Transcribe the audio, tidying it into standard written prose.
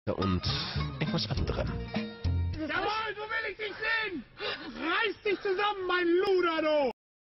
und etwas anderem. Jawohl, so will ich dich sehen! Reiß dich zusammen, mein Luder, du!